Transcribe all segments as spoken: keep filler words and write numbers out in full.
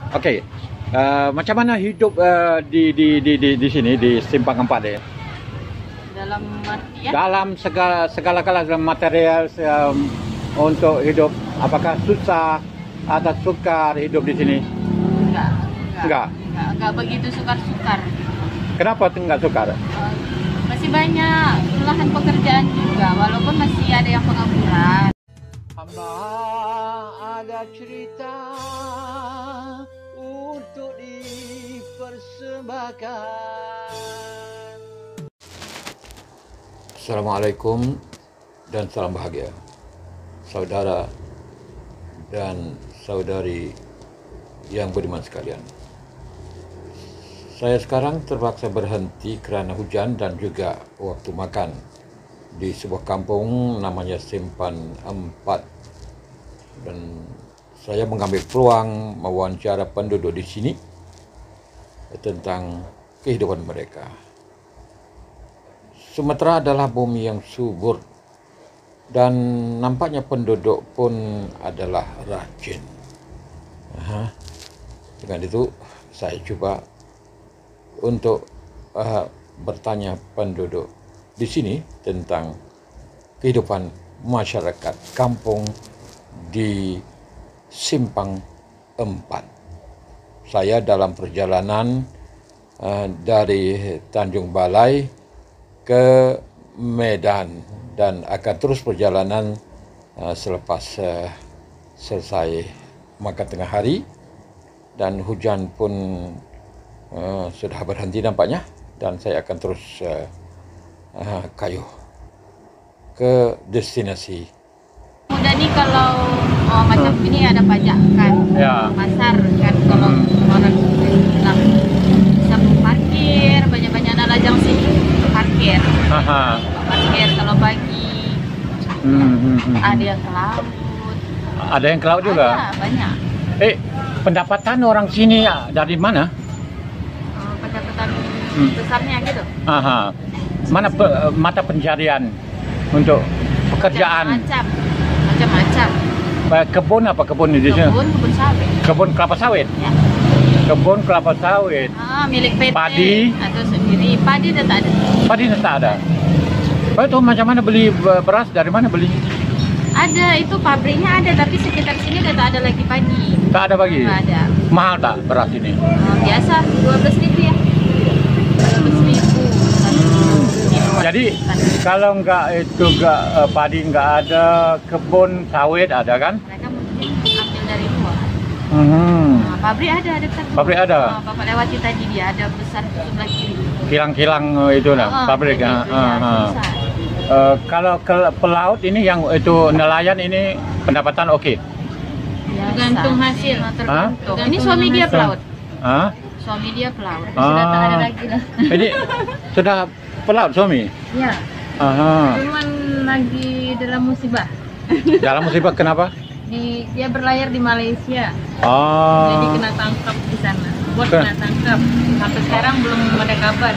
Okey. Uh, macam mana hidup uh, di, di di di di sini di Simpang Empat ya? Dalam artian? Dalam segala segala-gala dalam material um, untuk hidup, apakah susah atau sukar hidup di sini? Enggak, enggak. Enggak. Enggak, enggak begitu sukar-sukar. Kenapa enggak sukar? Uh, masih banyak lahan pekerjaan juga, walaupun masih ada yang pengangguran. Hamba ada cerita untuk dipersembahkan. Assalamualaikum dan salam bahagia, saudara dan saudari yang beriman sekalian. Saya sekarang terpaksa berhenti kerana hujan dan juga waktu makan di sebuah kampung namanya Simpang Empat, dan saya mengambil peluang mewawancara penduduk di sini tentang kehidupan mereka. Sumatera adalah bumi yang subur dan nampaknya penduduk pun adalah rajin. Aha. Dengan itu saya coba untuk uh, bertanya penduduk di sini tentang kehidupan masyarakat kampung di Simpang Empat. Saya dalam perjalanan uh, dari Tanjung Balai ke Medan dan akan terus perjalanan uh, selepas uh, selesai makan tengah hari, dan hujan pun uh, sudah berhenti nampaknya, dan saya akan terus uh, uh, kayuh ke destinasi. Mudah nih kalau oh, macam hmm. ini ada pajak kan, ya. Pasar kan, kalau hmm. orang bilang bisa parkir, banyak-banyak anak lajang sini parkir. Aha. Parkir kalau pagi. Hmm, hmm, hmm. Ada yang ke laut. Ada yang ke laut juga? Ada, banyak. Eh, pendapatan orang sini dari mana? Oh, pendapatan hmm. besarnya gitu. Aha. Mana pe, mata pencarian untuk pekerjaan? Macam-macam. Macam-macam. Kebun apa kebun di sini? Kebun, kebun sawit. Kebun kelapa sawit? Ya. Kebun kelapa sawit. Ah, milik P T. Padi? Atau sendiri. Padi dah tak ada. Padi dah tak ada. Oh, itu macam mana beli beras? Dari mana beli? Ada, itu pabriknya ada, tapi sekitar sini dah tak ada lagi padi. Tak ada lagi? Tak ada. Mahal tak beras ini? Uh, biasa, dua belas ribu ya. dua belas ribu. Hmm. Jadi, kalau enggak itu enggak uh, padi enggak ada, kebun sawit ada kan? Mereka mungkin ambil dari luar. Hmm. Nah, pabrik ada, ada besar. Pabrik ada? Uh, Bapak lewati tadi dia, ada besar sebelah kiri. Kilang-kilang itu lah, uh, pabrik. Itu, uh, ya, uh. Uh, kalau ke pelaut ini yang itu nelayan ini pendapatan oke? Okay? Tergantung hasil, tergantung. Ini suami dia pelaut. Hah? Suami dia pelaut. Ah. Sudah tak ada lagi lah. Jadi sudah pelaut suami? Ya. Aha. Cuman lagi dalam musibah. Dalam musibah kenapa? Di, dia berlayar di Malaysia. Oh. Jadi kena tangkap di sana. Buat kena tangkap. Sampai sekarang belum ada kabar.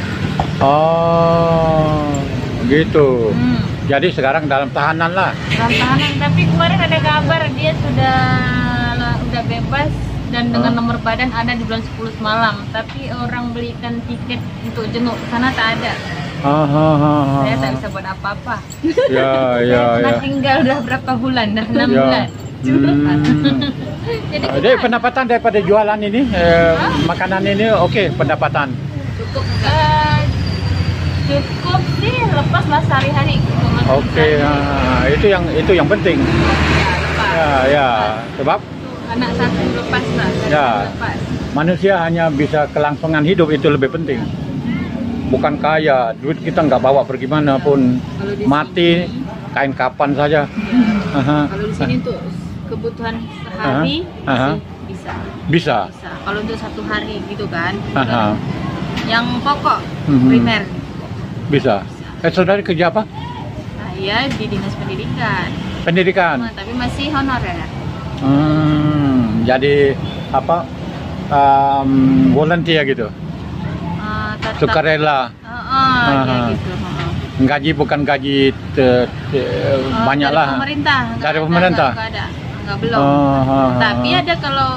Oh. Gitu. Hmm. Jadi sekarang dalam tahanan lah. Dalam tahanan, tapi kemarin ada kabar dia sudah udah bebas dan dengan huh? nomor badan ada di bulan sepuluh semalam. Tapi orang belikan tiket untuk jenguk ke sana tak ada. Ah, ah, ah, saya tak bisa buat apa-apa. Ya, ya, saya ya. tinggal udah berapa bulan, dah enam ya. bulan. Hmm. Jadi, Jadi pendapatan daripada jualan ini, eh, makanan ini oke okay, pendapatan. Cukup. Uh, Cukup sih, lepas lah sehari-hari. Oke, okay, nah, itu yang itu yang penting. Ya, lepas. Ya, ya. Sebab anak satu lepas lah. Ya. Lepas. Manusia hanya bisa kelangsungan hidup, itu lebih penting. Bukan kaya, duit kita nggak bawa pergi mana pun. Mati, sini, kain kapan saja. Ya. Kalau di sini untuk kebutuhan sehari Aha. Aha. bisa. Bisa. Bisa. Kalau untuk satu hari gitu kan. Aha. Yang pokok, mm-hmm. primer. Bisa. Eh, saudari kerja apa? Saya di dinas pendidikan. Pendidikan. Nah, tapi masih honorer. Hmm, jadi apa? Um, volunteer gitu. Uh, tetap, Sukarela. Uh, uh, ya gitu. Uh. Gaji bukan gaji te, te, uh, banyak dari lah. Pemerintah. Dari pemerintah. Enggak ada. Enggak belum. Uh, uh, tapi ada kalau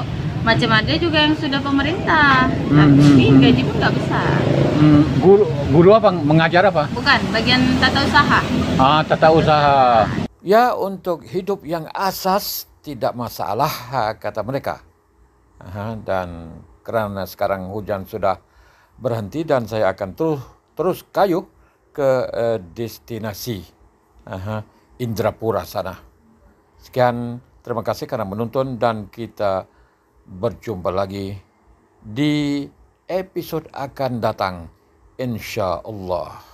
macam ada juga yang sudah pemerintah, Hmm, tapi hmm, gaji pun nggak besar. Hmm, guru, guru apa? Mengajar apa? Bukan, bagian tata usaha. Ah, tata usaha. Ya, untuk hidup yang asas tidak masalah, kata mereka. Aha, dan kerana sekarang hujan sudah berhenti dan saya akan terus terus kayuh ke uh, destinasi aha, Indrapura sana. Sekian, terima kasih kerana menonton dan kita berjumpa lagi di episod akan datang, insya Allah.